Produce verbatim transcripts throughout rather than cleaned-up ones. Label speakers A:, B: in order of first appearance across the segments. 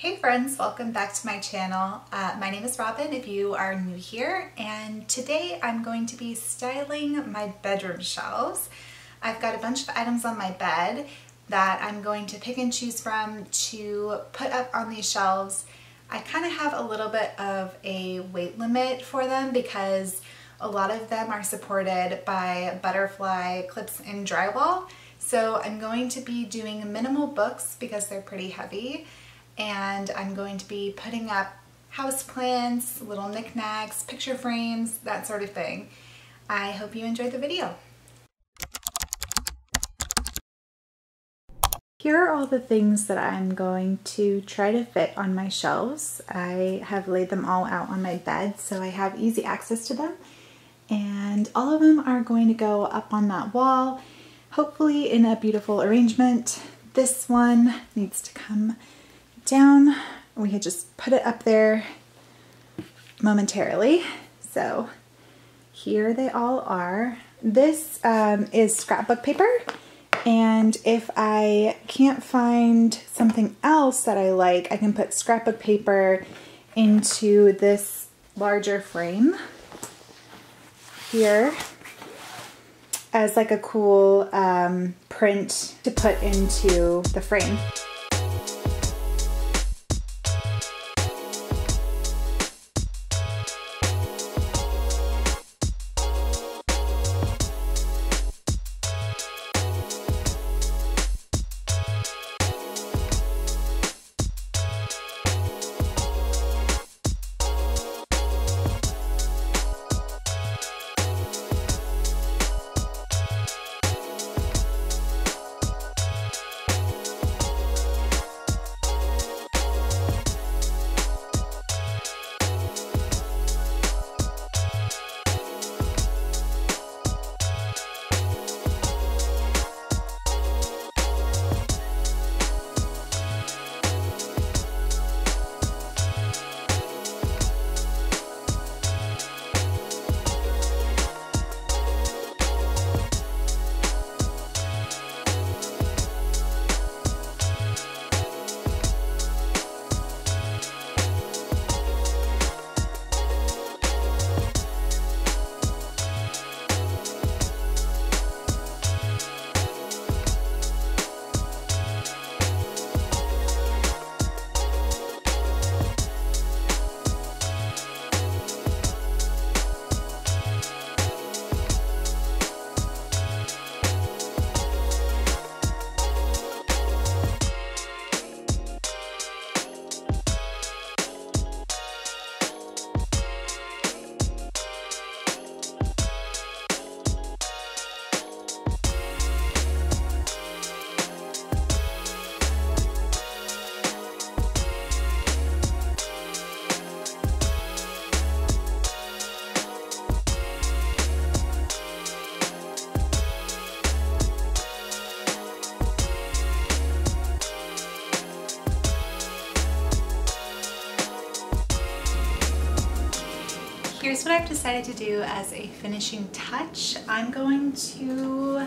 A: Hey friends, welcome back to my channel. Uh, my name is Robin if you are new here, and today I'm going to be styling my bedroom shelves. I've got a bunch of items on my bed that I'm going to pick and choose from to put up on these shelves. I kind of have a little bit of a weight limit for them because a lot of them are supported by butterfly clips and drywall. So I'm going to be doing minimal books because they're pretty heavy. And I'm going to be putting up house plants, little knickknacks, picture frames, that sort of thing. I hope you enjoyed the video. Here are all the things that I'm going to try to fit on my shelves. I have laid them all out on my bed so I have easy access to them. And all of them are going to go up on that wall, hopefully in a beautiful arrangement. This one needs to come down. We had just put it up there momentarily. So here they all are. This um, is scrapbook paper, and if I can't find something else that I like, I can put scrapbook paper into this larger frame here as like a cool um, print to put into the frame. Here's what I've decided to do as a finishing touch. I'm going to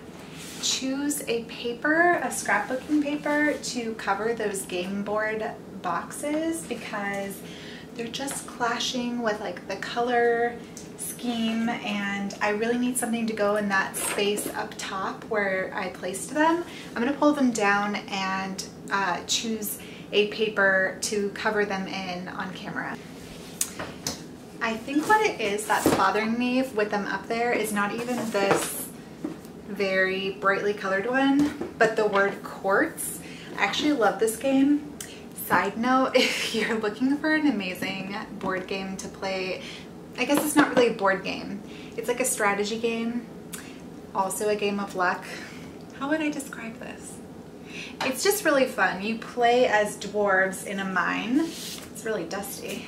A: choose a paper, a scrapbooking paper, to cover those game board boxes because they're just clashing with like the color scheme, and I really need something to go in that space up top where I placed them. I'm going to pull them down and uh, choose a paper to cover them in on camera. I think what it is that's bothering me with them up there is not even this very brightly colored one, but the word quartz. I actually love this game. Side note, if you're looking for an amazing board game to play, I guess it's not really a board game. It's like a strategy game, also a game of luck. How would I describe this? It's just really fun. You play as dwarves in a mine. It's really dusty.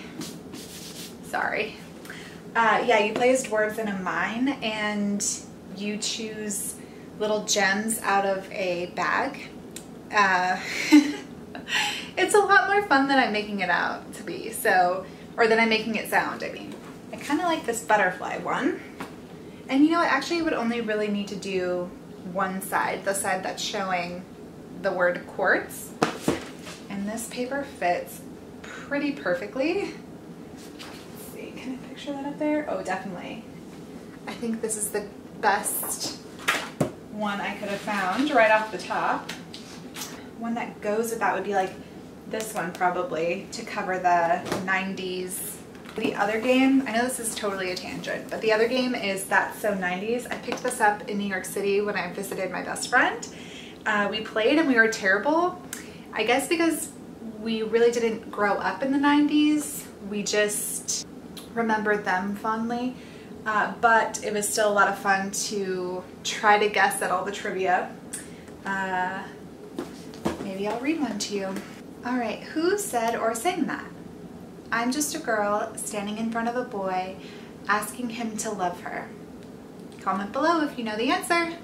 A: Sorry. Uh, yeah, you play as dwarves in a mine and you choose little gems out of a bag. Uh, it's a lot more fun than I'm making it out to be, so, or than I'm making it sound, I mean. I kind of like this butterfly one. And you know what, actually I would only really need to do one side, the side that's showing the word quartz. And and this paper fits pretty perfectly. Let's see, can I picture that up there? Oh, definitely. I think this is the best one I could have found right off the top. One that goes with that would be like this one probably, to cover the nineties. The other game, I know this is totally a tangent, but the other game is That's So nineties. I picked this up in New York City when I visited my best friend. Uh, we played and we were terrible. I guess because we really didn't grow up in the nineties. We just remembered them fondly. Uh, but it was still a lot of fun to try to guess at all the trivia. Uh, maybe I'll read one to you. All right, who said or sang that? I'm just a girl standing in front of a boy asking him to love her. Comment below if you know the answer.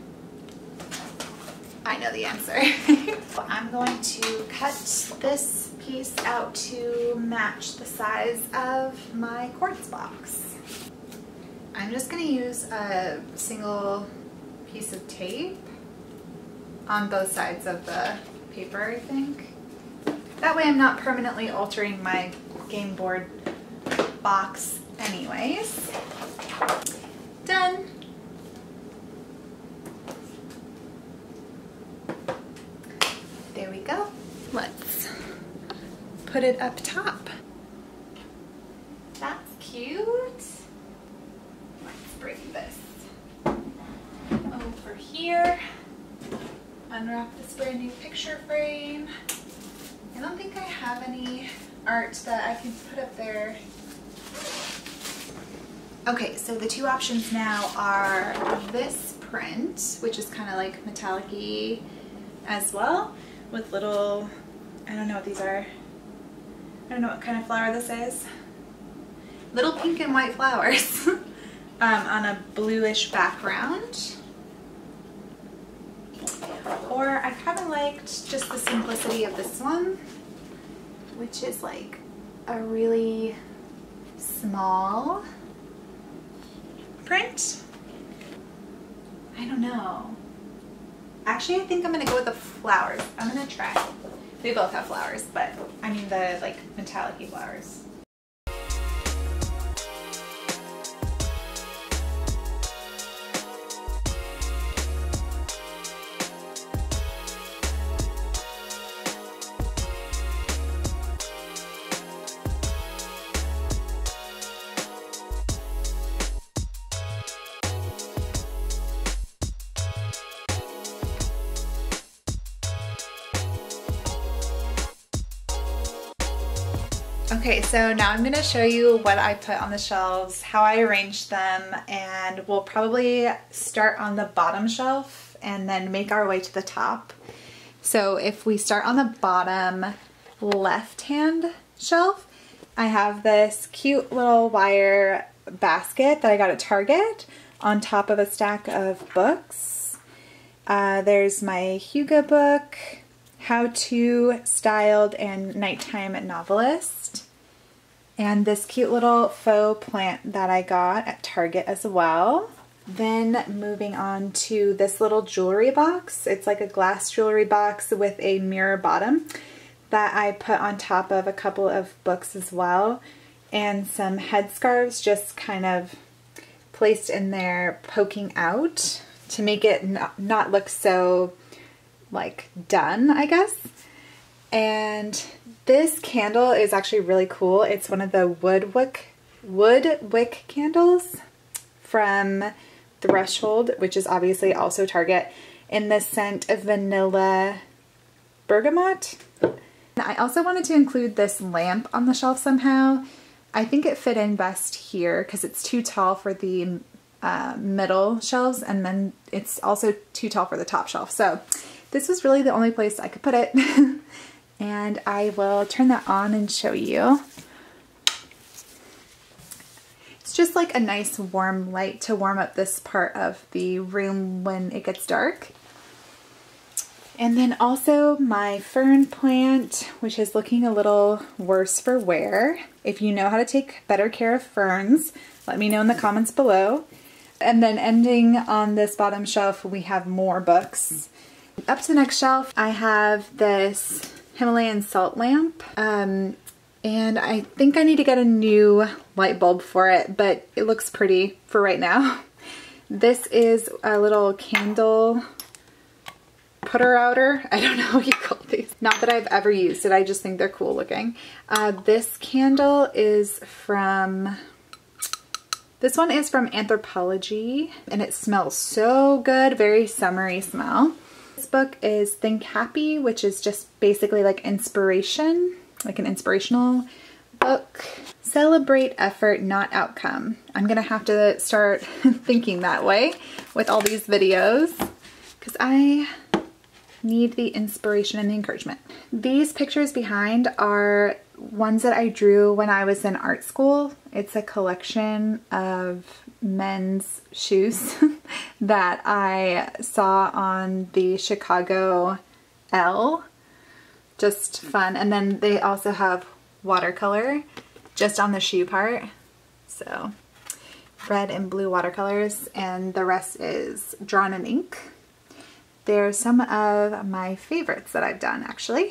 A: I know the answer. I'm going to cut this piece out to match the size of my quartz box. I'm just going to use a single piece of tape on both sides of the paper, I think. That way I'm not permanently altering my game board box anyways. Done. There we go. Let's put it up top. That's cute. Let's bring this over here. Unwrap this brand new picture frame. I don't think I have any art that I can put up there. Okay, so the two options now are this print, which is kind of like metallic-y as well, with little, I don't know what these are. I don't know what kind of flower this is. Little pink and white flowers um, on a bluish background. Or I kind of liked just the simplicity of this one, which is like a really small print. I don't know. Actually, I think I'm gonna go with the flowers. I'm gonna try. They both have flowers, but I mean the like metallic-y flowers. Okay, so now I'm going to show you what I put on the shelves, how I arranged them, and we'll probably start on the bottom shelf and then make our way to the top. So if we start on the bottom left-hand shelf, I have this cute little wire basket that I got at Target on top of a stack of books. Uh, there's my Hugo book, How To, Styled, and Nighttime Novelist. And this cute little faux plant that I got at Target as well. Then moving on to this little jewelry box. It's like a glass jewelry box with a mirror bottom that I put on top of a couple of books as well. And some headscarves just kind of placed in there poking out to make it not, not look so like done, I guess. And this candle is actually really cool. It's one of the wood wick, wood wick candles from Threshold, which is obviously also Target, in the scent of vanilla bergamot. I also wanted to include this lamp on the shelf somehow. I think it fit in best here because it's too tall for the uh, middle shelves, and then it's also too tall for the top shelf. So this was really the only place I could put it. And I will turn that on and show you. It's just like a nice warm light to warm up this part of the room when it gets dark. And then also my fern plant, which is looking a little worse for wear. If you know how to take better care of ferns, let me know in the comments below. And then ending on this bottom shelf, we have more books. Up to the next shelf, I have this Himalayan salt lamp. Um, and I think I need to get a new light bulb for it, but it looks pretty for right now. This is a little candle putter outer. I don't know what you call these. Not that I've ever used it, I just think they're cool looking. Uh, this candle is from, this one is from Anthropology, and it smells so good, very summery smell. This book is Think Happy, which is just basically like inspiration, like an inspirational book. Celebrate effort, not outcome. I'm gonna have to start thinking that way with all these videos because I need the inspiration and the encouragement. These pictures behind are ones that I drew when I was in art school. It's a collection of men's shoes that I saw on the Chicago L. Just fun. And then they also have watercolor just on the shoe part. So red and blue watercolors, and the rest is drawn in ink. They're some of my favorites that I've done, actually.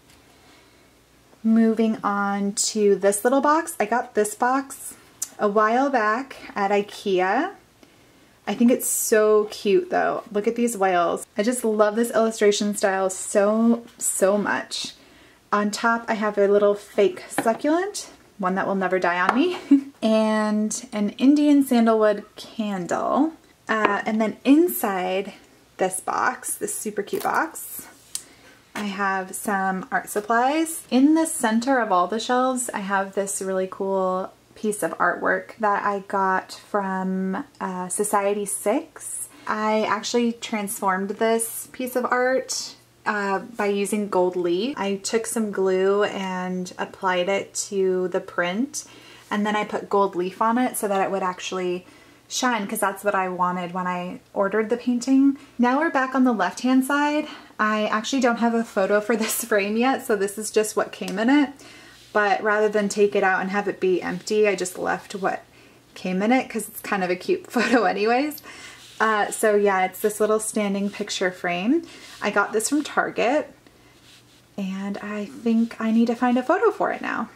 A: Moving on to this little box. I got this box a while back at IKEA. I think it's so cute though. Look at these whales. I just love this illustration style so, so much. On top I have a little fake succulent, one that will never die on me, and an Indian sandalwood candle. Uh, and then inside this box, this super cute box, I have some art supplies. In the center of all the shelves, I have this really cool piece of artwork that I got from uh, Society six. I actually transformed this piece of art uh, by using gold leaf. I took some glue and applied it to the print, and then I put gold leaf on it so that it would actually shine, because that's what I wanted when I ordered the painting. Now we're back on the left hand side. I actually don't have a photo for this frame yet, so this is just what came in it. But rather than take it out and have it be empty, I just left what came in it because it's kind of a cute photo anyways. Uh, so yeah, it's this little standing picture frame. I got this from Target, and I think I need to find a photo for it now.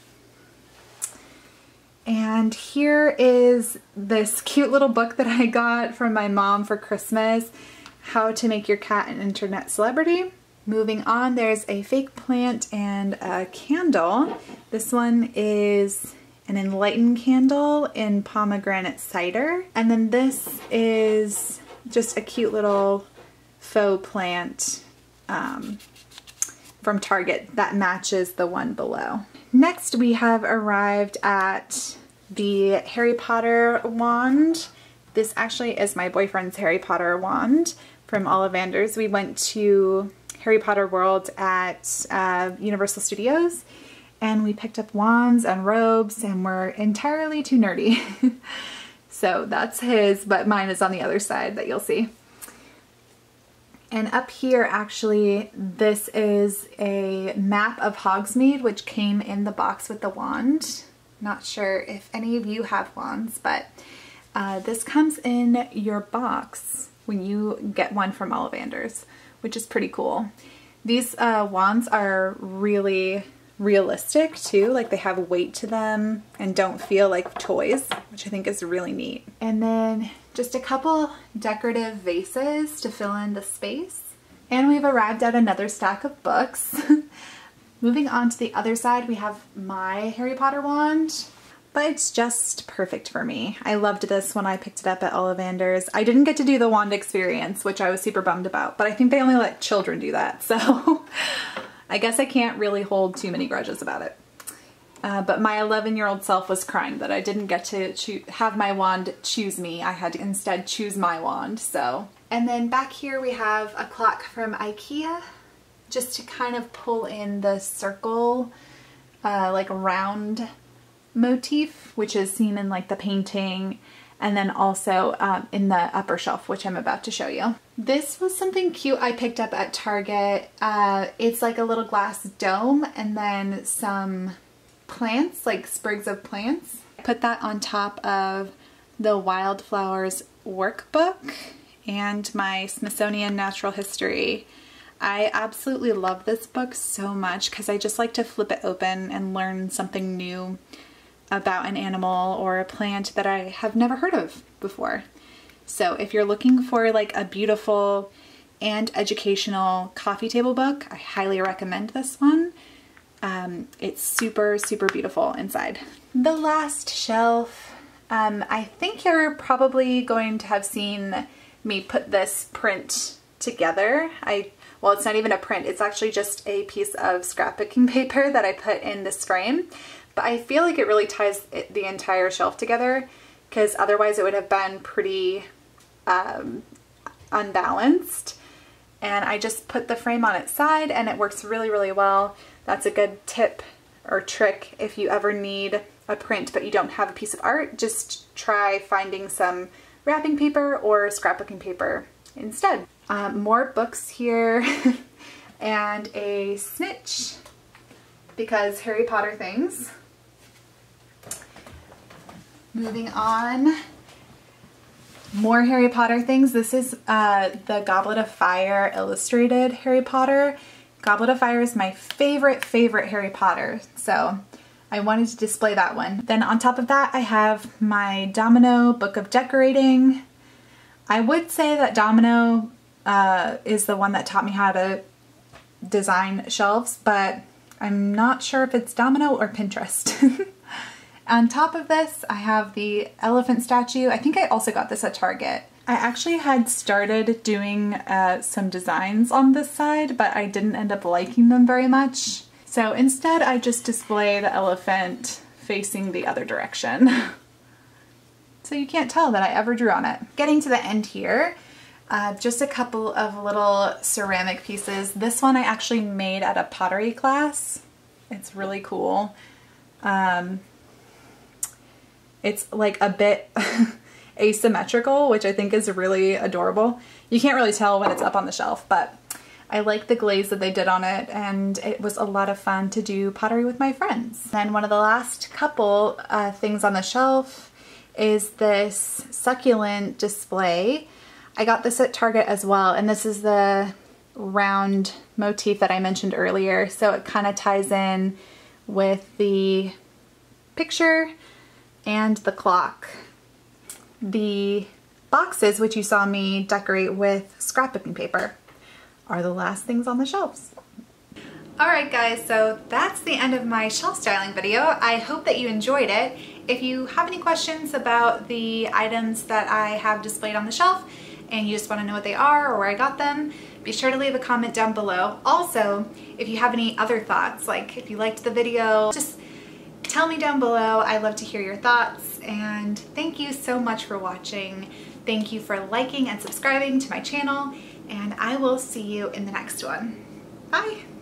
A: And here is this cute little book that I got from my mom for Christmas, How to Make Your Cat an Internet Celebrity. Moving on, there's a fake plant and a candle. This one is an enlightened candle in pomegranate cider. And then this is just a cute little faux plant um, from Target that matches the one below. Next, we have arrived at the Harry Potter wand. This actually is my boyfriend's Harry Potter wand from Ollivanders. We went to Harry Potter World at uh, Universal Studios, and we picked up wands and robes, and we're entirely too nerdy. So that's his, but mine is on the other side that you'll see. And up here, actually, this is a map of Hogsmeade, which came in the box with the wand. Not sure if any of you have wands, but uh, this comes in your box when you get one from Ollivanders, which is pretty cool. These uh, wands are really realistic too, like they have weight to them and don't feel like toys, which I think is really neat. And then just a couple decorative vases to fill in the space. And we've arrived at another stack of books. Moving on to the other side, we have my Harry Potter wand, but it's just perfect for me. I loved this when I picked it up at Ollivanders. I didn't get to do the wand experience, which I was super bummed about, but I think they only let children do that, so I guess I can't really hold too many grudges about it. Uh, but my eleven year old self was crying that I didn't get to choo- have my wand choose me. I had to instead choose my wand, so. And then back here we have a clock from IKEA, just to kind of pull in the circle, uh, like round motif, which is seen in like the painting, and then also um, in the upper shelf, which I'm about to show you. This was something cute I picked up at Target. Uh, it's like a little glass dome and then some plants, like sprigs of plants. I put that on top of the Wildflowers workbook and my Smithsonian Natural History I absolutely love this book so much because I just like to flip it open and learn something new about an animal or a plant that I have never heard of before. So if you're looking for like a beautiful and educational coffee table book, I highly recommend this one. Um, it's super, super beautiful inside. The last shelf, um, I think you're probably going to have seen me put this print together. I Well, it's not even a print. It's actually just a piece of scrapbooking paper that I put in this frame. But I feel like it really ties it, the entire shelf together, because otherwise it would have been pretty um, unbalanced. And I just put the frame on its side and it works really, really well. That's a good tip or trick if you ever need a print but you don't have a piece of art. Just try finding some wrapping paper or scrapbooking paper instead. Um, more books here and a snitch because Harry Potter things. Moving on, more Harry Potter things. This is uh, the Goblet of Fire illustrated Harry Potter. Goblet of Fire is my favorite, favorite Harry Potter, so I wanted to display that one. Then on top of that, I have my Domino Book of Decorating. I would say that Domino uh, is the one that taught me how to design shelves, but I'm not sure if it's Domino or Pinterest. On top of this, I have the elephant statue. I think I also got this at Target. I actually had started doing uh, some designs on this side, but I didn't end up liking them very much. So instead, I just display the elephant facing the other direction. So you can't tell that I ever drew on it. Getting to the end here, uh, just a couple of little ceramic pieces. This one I actually made at a pottery class. It's really cool. Um, it's like a bit asymmetrical, which I think is really adorable. You can't really tell when it's up on the shelf, but I like the glaze that they did on it, and it was a lot of fun to do pottery with my friends. Then one of the last couple uh, things on the shelf is this succulent display. I got this at Target as well, and this is the round motif that I mentioned earlier, so it kind of ties in with the picture and the clock. The boxes, which you saw me decorate with scrapbooking paper, are the last things on the shelves. Alright guys, so that's the end of my shelf styling video. I hope that you enjoyed it. If you have any questions about the items that I have displayed on the shelf and you just want to know what they are or where I got them, be sure to leave a comment down below. Also, if you have any other thoughts, like if you liked the video, just tell me down below. I love to hear your thoughts, and thank you so much for watching. Thank you for liking and subscribing to my channel, and I will see you in the next one. Bye!